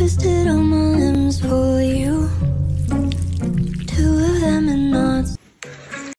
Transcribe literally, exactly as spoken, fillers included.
twisted all my limbs for you. Two of them in knots,